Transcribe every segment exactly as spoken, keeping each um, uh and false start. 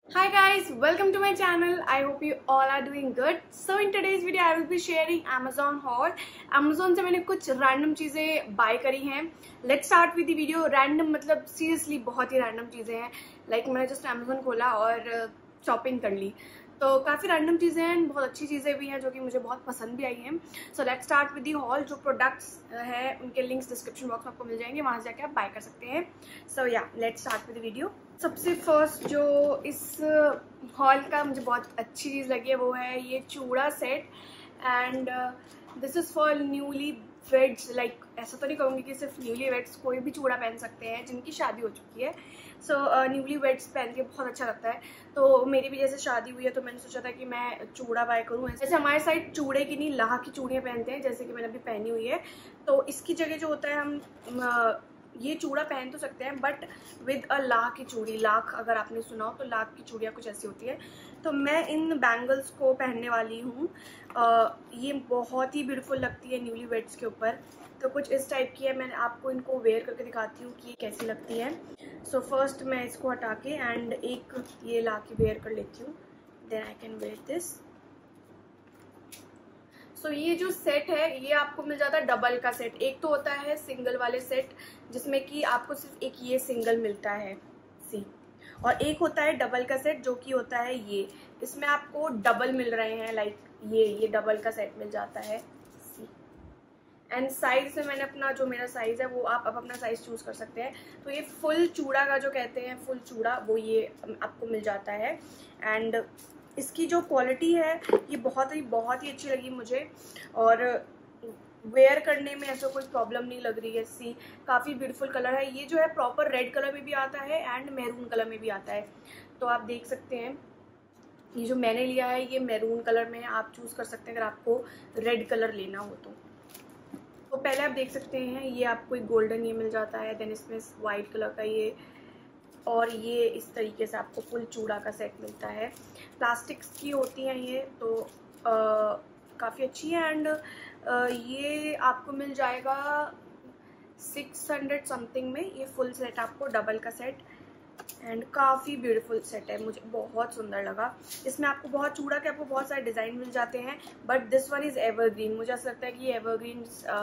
Hi guys, welcome to my channel. I hope you all are doing good. So in today's video I will be sharing Amazon haul. Amazon से मैंने कुछ random चीजें buy करी हैं. Let's start with the video. Random मतलब seriously बहुत ही random चीजें हैं. Like मैंने just Amazon खोला और shopping कर ली. तो काफ़ी रैंडम चीज़ें हैं, बहुत अच्छी चीज़ें भी हैं जो कि मुझे बहुत पसंद भी आई हैं. So let's start with the haul. जो प्रोडक्ट्स है उनके लिंक्स डिस्क्रिप्शन बॉक्स में आपको मिल जाएंगे, वहाँ से जाके आप बाय कर सकते हैं. So yeah let's start with the video. सबसे फर्स्ट जो इस हॉल का मुझे बहुत अच्छी चीज़ लगी है वो है ये चूड़ा set. And this is for newly weds. Like ऐसा तो नहीं कहूँगी कि सिर्फ न्यूली वेड्स कोई भी चूड़ा पहन सकते हैं जिनकी शादी हो चुकी है. सो न्यूली वेड्स पहन के बहुत अच्छा लगता है. तो मेरी भी जैसे शादी हुई है तो मैंने सोचा था कि मैं चूड़ा बाय करूँ. जैसे हमारे साइड चूड़े की नहीं लाह की चूड़ियाँ पहनते हैं, जैसे कि मैंने अभी पहनी हुई है. तो इसकी जगह जो होता है हम ये चूड़ा पहन तो सकते हैं बट विद अ लाख की चूड़ी. लाख अगर आपने सुना हो तो लाख की चूड़ियाँ कुछ ऐसी होती है. तो मैं इन बैंगल्स को पहनने वाली हूँ. ये बहुत ही ब्यूटीफुल लगती है न्यूली वेड्स के ऊपर. तो कुछ इस टाइप की है. मैं आपको इनको वेयर करके दिखाती हूँ कि ये कैसी लगती है. सो so फर्स्ट मैं इसको हटा के एंड एक ये ला के वेयर कर लेती हूँ. Then I can wear this. So so, ये जो सेट है ये आपको मिल जाता है डबल का सेट. एक तो होता है सिंगल वाले सेट जिसमें कि आपको सिर्फ एक ये सिंगल मिलता है सी, और एक होता है डबल का सेट जो कि होता है ये. इसमें आपको डबल मिल रहे हैं. लाइक ये ये डबल का सेट मिल जाता है सी. एंड साइज से मैंने अपना जो मेरा साइज है वो आप अब अपना साइज चूज कर सकते हैं. तो ये फुल चूड़ा का जो कहते हैं फुल चूड़ा वो ये आपको मिल जाता है. एंड इसकी जो क्वालिटी है ये बहुत ही बहुत ही अच्छी लगी मुझे. और वेयर करने में ऐसा कोई प्रॉब्लम नहीं लग रही है. सी काफ़ी ब्यूटीफुल कलर है. ये जो है प्रॉपर रेड कलर में भी आता है एंड मैरून कलर में भी आता है. तो आप देख सकते हैं ये जो मैंने लिया है ये मैरून कलर में है. आप चूज़ कर सकते हैं अगर आपको रेड कलर लेना हो तो. तो पहले आप देख सकते हैं ये आपको एक गोल्डन ये मिल जाता है. देन इसमें वाइट कलर का ये, और ये इस तरीके से आपको फुल चूड़ा का सेट मिलता है. प्लास्टिक्स की होती हैं ये तो काफ़ी अच्छी है. एंड ये आपको मिल जाएगा सिक्स हंड्रेड समथिंग में ये फुल सेट आपको डबल का सेट. एंड काफ़ी ब्यूटीफुल सेट है, मुझे बहुत सुंदर लगा. इसमें आपको बहुत चूड़ा के आपको बहुत सारे डिज़ाइन मिल जाते हैं but this one is evergreen. मुझे ऐसा लगता है कि ये एवरग्रीन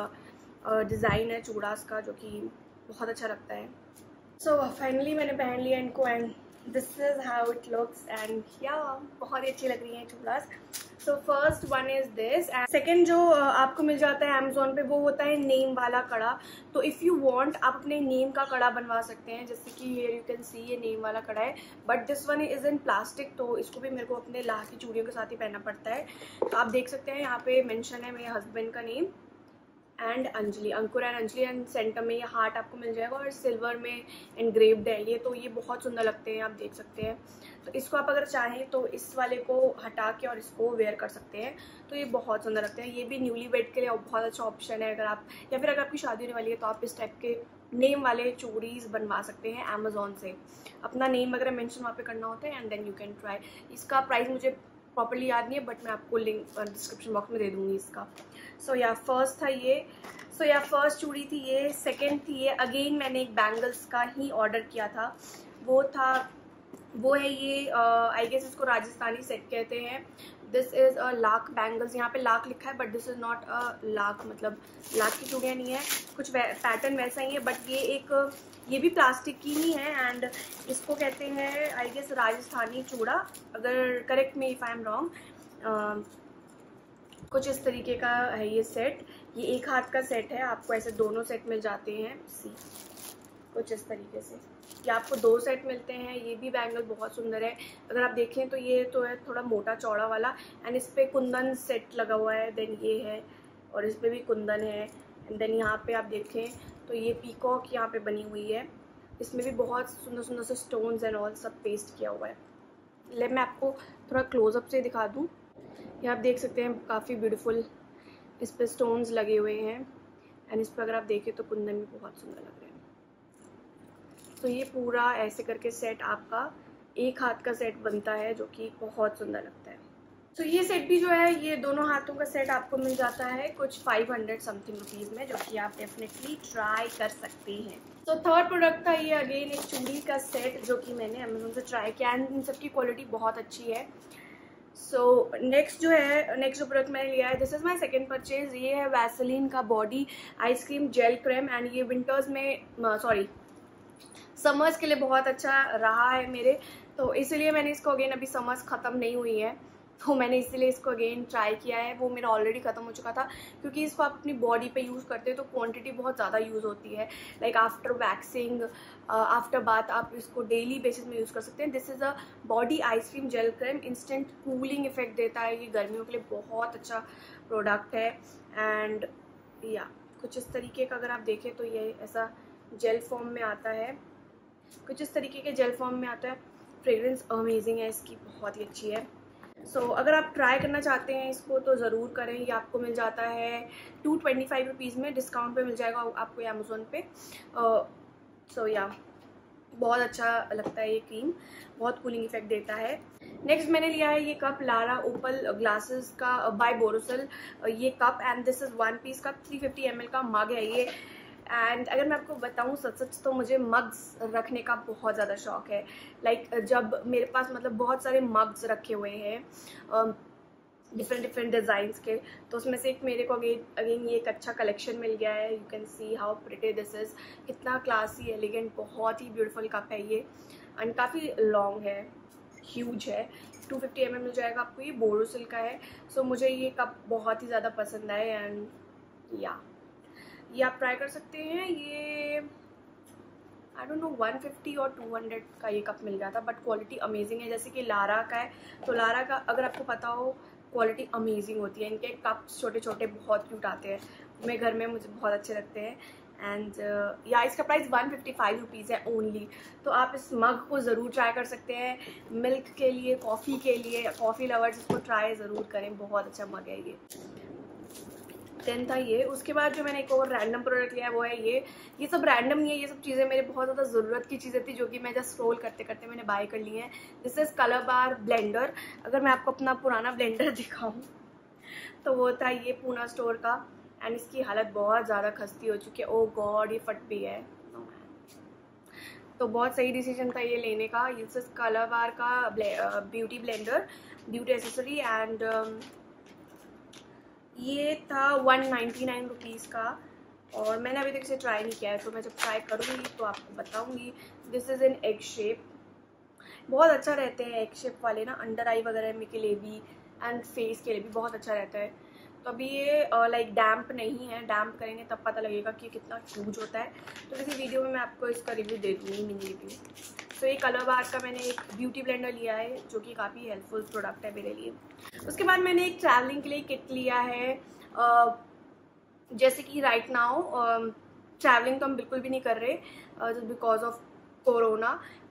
डिज़ाइन है चूड़ास का जो कि बहुत अच्छा लगता है. सो so, फाइनली मैंने पहन लिया इनको and this is how it looks. And yeah बहुत ही अच्छी लग रही हैं चूड़ास. So first one is this. And second जो uh, आपको मिल जाता है अमेजोन पे वो होता है नेम वाला कड़ा. तो इफ़ यू वांट आप अपने नेम का कड़ा बनवा सकते हैं. जैसे कि हियर यू कैन सी ये नेम वाला कड़ा है but this one is in plastic. तो इसको भी मेरे को अपने लाह की चूड़ियों के साथ ही पहनना पड़ता है. तो आप देख सकते हैं यहाँ पे मेंशन है मेरे हस्बैंड का name and Anjali, Ankur and Anjali. And centre में ये हार्ट आपको मिल जाएगा और सिल्वर में एनग्रेव्ड है ये. तो ये बहुत सुंदर लगते हैं, आप देख सकते हैं. तो इसको आप अगर चाहें तो इस वाले को हटा के और इसको वेयर कर सकते हैं. तो ये बहुत सुंदर लगते हैं. ये भी न्यूली वेड के लिए बहुत अच्छा ऑप्शन है. अगर आप या फिर अगर आपकी शादी होने वाली है तो आप इस टाइप के नेम वाले चूड़ीज बनवा सकते हैं अमेजोन से. अपना नेम वगैरह मेंशन वहाँ पे करना होता है and then you can try. इसका प्राइस मुझे प्रॉपर्ली याद नहीं है बट मैं आपको लिंक डिस्क्रिप्शन बॉक्स में दे दूंगी इसका. सो या फर्स्ट था ये. सो या फर्स्ट चूड़ी थी ये. सेकंड थी ये. अगेन मैंने एक बैंगल्स का ही ऑर्डर किया था. वो था वो है ये आई गेस इसको राजस्थानी सेट कहते हैं. This is a lakh bangles. यहाँ पे लाख लिखा है but this is not a lakh, मतलब लाख की चूड़ियाँ नहीं है. कुछ पैटर्न वैसा ही है बट ये एक ये भी प्लास्टिक की ही है. एंड इसको कहते हैं आई गेस राजस्थानी चूड़ा. अगर correct me if I am wrong. कुछ इस तरीके का है ये सेट. ये एक हाथ का सेट है. आपको ऐसे दोनों सेट मिल जाते हैं. सी कुछ इस तरीके से ये आपको दो सेट मिलते हैं. ये भी बैंगल बहुत सुंदर है. अगर आप देखें तो ये तो है थोड़ा मोटा चौड़ा वाला एंड इस पर कुंदन सेट लगा हुआ है. देन ये है और इस पर भी कुंदन है. एंड देन यहाँ पे आप देखें तो ये पीकॉक यहाँ पे बनी हुई है. इसमें भी बहुत सुंदर सुंदर से स्टोन्स एंड ऑल सब पेस्ट किया हुआ है. ले मैं आपको थोड़ा क्लोजअप से दिखा दूँ. ये आप देख सकते हैं काफ़ी ब्यूटीफुल इस पर स्टोन्स लगे हुए हैं. एंड इस पर अगर आप देखें तो कुंदन भी बहुत सुंदर लग रहे हैं. तो ये पूरा ऐसे करके सेट आपका एक हाथ का सेट बनता है जो कि बहुत सुंदर लगता है. तो ये सेट भी जो है, ये दोनों हाथों का सेट आपको मिल जाता है कुछ फाइव हंड्रेड समथिंग रुपीज़ में, जो कि आप डेफिनेटली ट्राई कर सकते हैं। तो थर्ड प्रोडक्ट था ये अगेन एक चूड़ी का सेट, जो कि मैंने अमेजोन से ट्राई किया एंड इन सबकी क्वालिटी बहुत अच्छी है। सो नेक्स्ट जो है, नेक्स्ट जो प्रोडक्ट मैंने लिया है, this is my second purchase. ये है वैसलीन का body ice cream gel cream and ये विंटर्स में, सॉरी समर्स के लिए बहुत अच्छा रहा है मेरे, तो इसीलिए मैंने इसको अगेन, अभी समर्स ख़त्म नहीं हुई है तो मैंने इसीलिए इसको अगेन ट्राई किया है। वो मेरा ऑलरेडी ख़त्म हो चुका था, क्योंकि इसको आप अपनी बॉडी पे यूज़ करते हैं तो क्वांटिटी बहुत ज़्यादा यूज़ होती है। Like after waxing, after bath आप इसको डेली बेसिस में यूज़ कर सकते हैं। This is a body ice cream gel cream, instant cooling effect देता है। ये गर्मियों के लिए बहुत अच्छा प्रोडक्ट है एंड या कुछ इस तरीके का अगर आप देखें तो ये ऐसा जेल फॉर्म में आता है, कुछ इस तरीके के जेल फॉर्म में आता है। फ्रेग्रेंस अमेजिंग है इसकी, बहुत ही अच्छी है। सो so, अगर आप ट्राई करना चाहते हैं इसको तो ज़रूर करें। ये आपको मिल जाता है टू ट्वेंटी फाइव रुपीज़ में, डिस्काउंट पे मिल जाएगा आपको अमेज़ोन पे। सो uh, या so, yeah, बहुत अच्छा लगता है ये क्रीम, बहुत कूलिंग इफेक्ट देता है। नेक्स्ट मैंने लिया है ये कप, लारा ओपल ग्लासेस का बाय बोरोसिल ये cup and this is one piece cup, three fifty M L का मग है ये। एंड अगर मैं आपको बताऊं सच सच तो मुझे मग्स रखने का बहुत ज़्यादा शौक है। लाइक like, जब मेरे पास मतलब बहुत सारे मग्स रखे हुए हैं डिफरेंट डिफरेंट डिज़ाइंस के, तो उसमें से एक मेरे को अगेन अगेन ये एक अच्छा कलेक्शन मिल गया है। You can see how pretty this is, कितना क्लासी एलिगेंट, बहुत ही ब्यूटीफुल कप है ये एंड काफ़ी लॉन्ग है, ह्यूज है। टू फिफ्टी एम एल मिल जाएगा आपको, ये बोरोसिल का है। सो so, मुझे ये कप बहुत ही ज़्यादा पसंद आए एंड या ये आप ट्राई कर सकते हैं। ये I don't know one fifty और टू हंड्रेड का ये कप मिल गया था, बट क्वालिटी अमेजिंग है। जैसे कि लारा का है, तो लारा का अगर आपको पता हो क्वालिटी अमेजिंग होती है। इनके कप्स छोटे छोटे बहुत क्यूट आते हैं, मेरे घर में मुझे बहुत अच्छे लगते हैं। एंड uh, या इसका price one fifty five rupees है ओनली। तो आप इस मग को ज़रूर ट्राई कर सकते हैं, मिल्क के लिए, कॉफ़ी के लिए, कॉफ़ी लवर्स इसको ट्राई ज़रूर करें, बहुत अच्छा मग है ये। देन था ये, उसके बाद जो मैंने एक और रैंडम प्रोडक्ट लिया है वो है ये। ये सब रैंडम नहीं है, ये सब चीज़ें मेरे बहुत ज़्यादा ज़रूरत की चीज़ें थी, जो कि मैं जस्ट स्क्रॉल करते करते मैंने बाय कर ली हैं। This is Colorbar blender. अगर मैं आपको अपना पुराना ब्लेंडर दिखाऊं तो वो था ये पूना स्टोर का एंड इसकी हालत बहुत ज़्यादा खस्ती हो चुकी है। ओ गॉड, ये फट भी है। तो बहुत सही डिसीजन था ये लेने का। दिस इज़ कलर बार का beauty blender, beauty accessory and ये था वन नाइन्टी नाइन रुपीज़ का और मैंने अभी तक इसे ट्राई नहीं किया है, तो मैं जब ट्राई करूँगी तो आपको बताऊँगी। This is in egg shape, बहुत अच्छा रहते हैं एग शेप वाले ना, अंडर आई वगैरह के लिए भी एंड फेस के लिए भी बहुत अच्छा रहता है। तो अभी ये लाइक डैम्प नहीं है, डैम्प करेंगे तब पता लगेगा कि कितना ह्यूज होता है। तो किसी वीडियो में मैं आपको इसका रिव्यू दे दूँगी, मिनी रिव्यू। तो ये कलर बार का मैंने एक ब्यूटी ब्लेंडर लिया है, जो कि काफ़ी हेल्पफुल प्रोडक्ट है मेरे लिए। उसके बाद मैंने एक ट्रैवलिंग के लिए किट लिया है। uh, जैसे कि राइट नाउ ट्रैवलिंग तो हम बिल्कुल भी नहीं कर रहे just because of corona,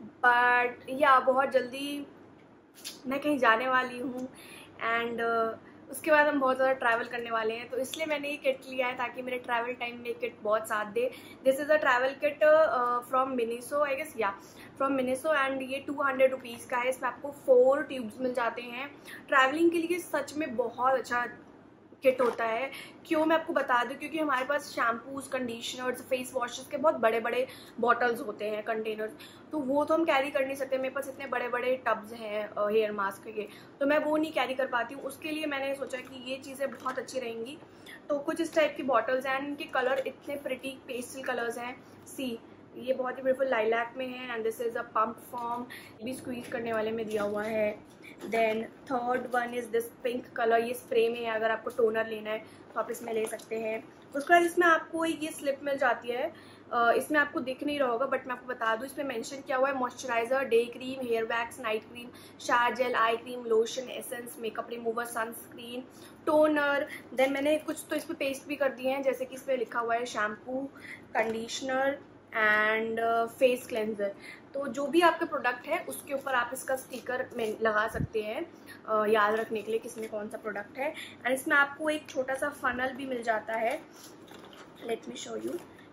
but yeah बहुत जल्दी मैं कहीं जाने वाली हूँ एंड uh, उसके बाद हम बहुत ज़्यादा ट्रैवल करने वाले हैं, तो इसलिए मैंने ये किट लिया है ताकि मेरे ट्रैवल टाइम में किट बहुत साथ दे। This is a travel kit from Miniso, I guess yeah from Miniso and ये टू हंड्रेड रुपीज़ का है। इसमें आपको फोर ट्यूब्स मिल जाते हैं। ट्रैवलिंग के लिए सच में बहुत अच्छा किट होता है। क्यों, मैं आपको बता दूं, क्योंकि हमारे पास शैम्पूज, कंडीशनर्स, फेस वॉशेस के बहुत बड़े बड़े बॉटल्स होते हैं, कंटेनर्स, तो वो तो हम कैरी कर नहीं सकते। मेरे पास इतने बड़े बड़े टब्स हैं हेयर मास्क के, तो मैं वो नहीं कैरी कर पाती हूँ। उसके लिए मैंने सोचा कि ये चीज़ें बहुत अच्छी रहेंगी। तो कुछ इस टाइप की बॉटल्स हैं, इनके कलर इतने प्रिटी पेस्टल कलर्स हैं। सी ये बहुत ही ब्यूटीफुल लाइलैक में है and this is a pump form, भी स्क्वीज करने वाले में दिया हुआ है। Then third one is this pink colour, ये स्प्रे में है। अगर आपको टोनर लेना है तो आप इसमें ले सकते हैं। उसके बाद इसमें आपको ये स्लिप मिल जाती है, इसमें आपको दिख नहीं रहा होगा बट मैं आपको बता दूं, इसमें मेंशन किया हुआ है moisturiser, day cream, hair wax, night cream, shower gel, eye cream, lotion, essence, makeup remover, sunscreen, toner. Then मैंने कुछ तो इस पर पेस्ट भी कर दिए हैं, जैसे कि इस पर लिखा हुआ है shampoo, conditioner and face cleanser. तो जो भी आपका प्रोडक्ट है उसके ऊपर आप इसका स्टिकर में लगा सकते हैं uh, याद रखने के लिए किसमें कौन सा प्रोडक्ट है। एंड इसमें आपको एक छोटा सा फनल भी मिल जाता है, लेट मी शो यू।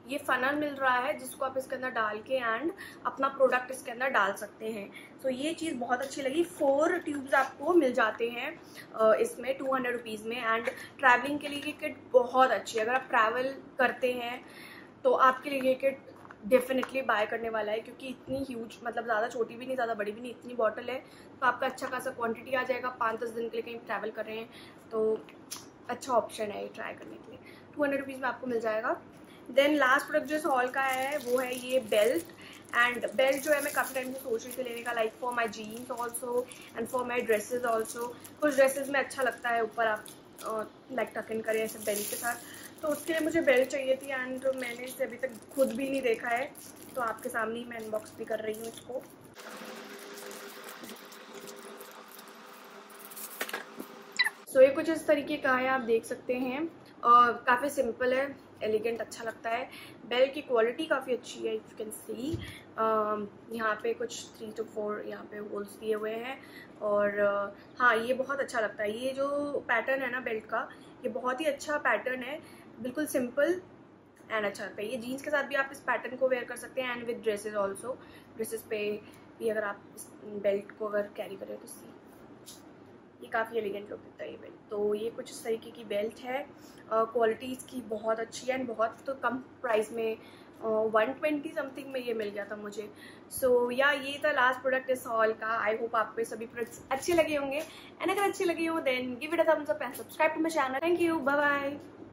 ये फनल मिल रहा है जिसको आप इसके अंदर डाल के एंड अपना प्रोडक्ट इसके अंदर डाल सकते हैं। सो so, ये चीज़ बहुत अच्छी लगी। फोर ट्यूब्स आपको मिल जाते हैं इसमें टू हंड्रेड रुपीज़ में। एंड ट्रैवलिंग के लिए ये किट बहुत अच्छी है। अगर आप ट्रैवल करते हैं तो आपके लिए ये किट डेफिनेटली बाय करने वाला है, क्योंकि इतनी ह्यूज, मतलब ज़्यादा छोटी भी नहीं ज़्यादा बड़ी भी नहीं, इतनी बॉटल है तो आपका अच्छा खासा क्वांटिटी आ जाएगा। पाँच दस दिन के लिए कहीं ट्रैवल कर रहे हैं तो अच्छा ऑप्शन है ये ट्राई करने के लिए। टू हंड्रेड रुपीज़ में आपको मिल जाएगा। देन लास्ट प्रोडक्ट जो इस हॉल का है वो है ये बेल्ट। एंड बेल्ट जो है मैं काफ़ी टाइम से सोच रही थी लेने का, like for my jeans also and for my dresses also. कुछ ड्रेसेज में अच्छा लगता है ऊपर आप लाइक टक इन करें ऐसे बेल्ट के साथ, तो उसके लिए मुझे बेल्ट चाहिए थी। एंड मैंने इसे अभी तक खुद भी नहीं देखा है तो आपके सामने ही मैं अनबॉक्स भी कर रही हूँ इसको। सो so, ये कुछ इस तरीके का है, आप देख सकते हैं। uh, काफ़ी सिंपल है, एलिगेंट, अच्छा लगता है। बेल्ट की क्वालिटी काफ़ी अच्छी है, इफ यू कैन सी। यहाँ पे कुछ थ्री टू फोर यहाँ पे होल्स दिए हुए हैं। और uh, हाँ, ये बहुत अच्छा लगता है। ये जो पैटर्न है ना बेल्ट का, ये बहुत ही अच्छा पैटर्न है, बिल्कुल सिंपल एंड अच्छा लगता है। ये जीन्स के साथ भी आप इस पैटर्न को वेयर कर सकते हैं and with dresses also. Dresses पे भी अगर आप इस बेल्ट को अगर कैरी करें तो सी ये काफ़ी एलिगेंट लुक देता है ये बेल्ट। तो ये कुछ इस तरीके की बेल्ट है। क्वालिटी uh, इसकी बहुत अच्छी है एंड बहुत तो कम प्राइस में वन ट्वेंटी समथिंग में ये मिल गया था मुझे। सो so, या yeah, ये था लास्ट प्रोडक्ट इस हॉल का। आई होप आपको ये सभी प्रोडक्ट्स अच्छे लगे होंगे एंड अगर अच्छे लगे हो then give it a thumbs up and subscribe to my channel. Thank you, bye bye.